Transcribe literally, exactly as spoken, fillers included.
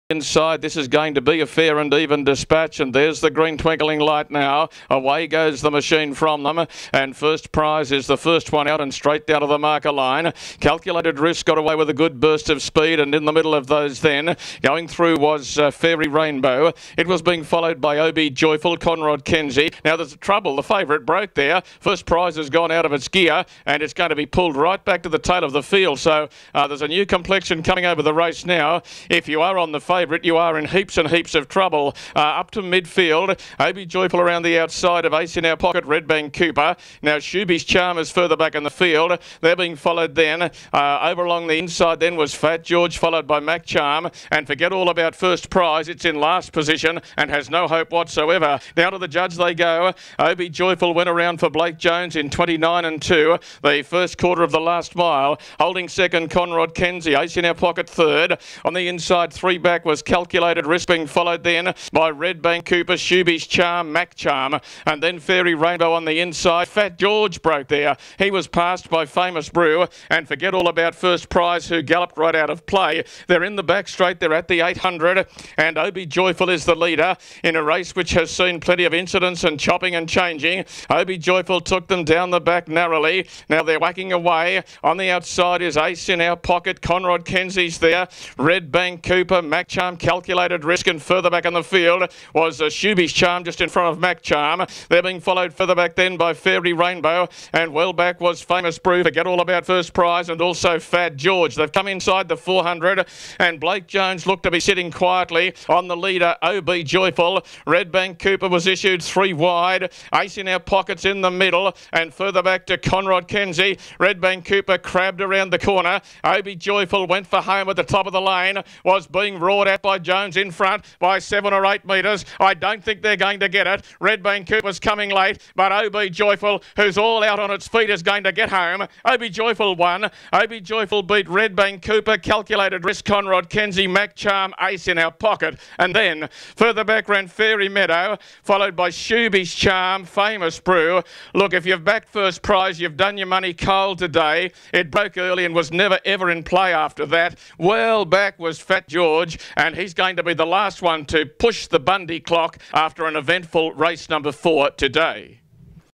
Inside, this is going to be a fair and even dispatch, and there's the green twinkling light now. Away goes the machine from them, and First Prize is the first one out and straight down to the marker line. Calculated Risk got away with a good burst of speed, and in the middle of those then, going through was uh, Fairy Rainbow. It was being followed by O B Joyful, Conrod Kenzie. Now there's a trouble, the favourite broke there. First Prize has gone out of its gear, and it's going to be pulled right back to the tail of the field. So uh, there's a new complexion coming over the race now. If you are on the favourite, you are in heaps and heaps of trouble. Uh, up to midfield, O B Joyful around the outside of Ace in Our Pocket, Redbank Cooper. Now Shuby's Charm is further back in the field. They're being followed then. Uh, over along the inside then was Fat George, followed by Mac Charm. And forget all about First Prize. It's in last position and has no hope whatsoever. Now to the judge they go. O B Joyful went around for Blake Jones in twenty-nine and two. The first quarter of the last mile. Holding second, Conrod Kenzie. Ace in Our Pocket third. On the inside, three back was Calculated Risk, being followed then by Redbank Cooper, Shuby's Charm, Mac Charm, and then Fairy Rainbow on the inside. Fat George broke there. He was passed by Famous Brew, and forget all about First Prize, who galloped right out of play. They're in the back straight. They're at the eight hundred, and O B Joyful is the leader in a race which has seen plenty of incidents and chopping and changing. O B Joyful took them down the back narrowly. Now they're whacking away. On the outside is Ace in Our Pocket. Conrod Kenzie's there. Redbank Cooper, Mac Charm, Calculated Risk, and further back in the field was uh, Shuby's Charm just in front of Mac Charm. They're being followed further back then by Fairy Rainbow, and well back was Famous Brew. Forget all about First Prize, and also Fat George. They've come inside the four hundred, and Blake Jones looked to be sitting quietly on the leader, O B Joyful. Redbank Cooper was issued three wide. Ace in Our Pockets in the middle, and further back to Conrod Kenzie. Redbank Cooper crabbed around the corner. O B Joyful went for home at the top of the lane, was being roared at by Jones in front by seven or eight metres. I don't think they're going to get it. Redbank Cooper's coming late, but O B Joyful, who's all out on its feet, is going to get home. O B Joyful won. O B Joyful beat Redbank Cooper, Calculated Risk, Conrod Kenzie, Mac Charm, Ace in Our Pocket. And then further back ran Fairy Meadow, followed by Shuby's Charm, Famous Brew. Look, if you've backed First Prize, you've done your money cold today. It broke early and was never ever in play after that. Well back was Fat George, and he's going to be the last one to push the Bundy clock after an eventful race number four today.